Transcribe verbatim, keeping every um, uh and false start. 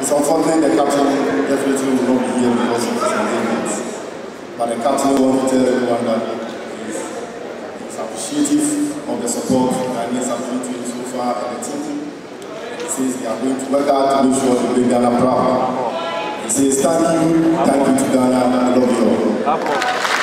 It's unfortunate the captain definitely will not be here because of his engagements. But the captain wants to tell everyone that he's, he's appreciative of the support Ghanaians have given to him so far and the team. He says they are going to work hard to make sure they bring Ghana proud. He says thank you, thank you to Ghana, I love you all.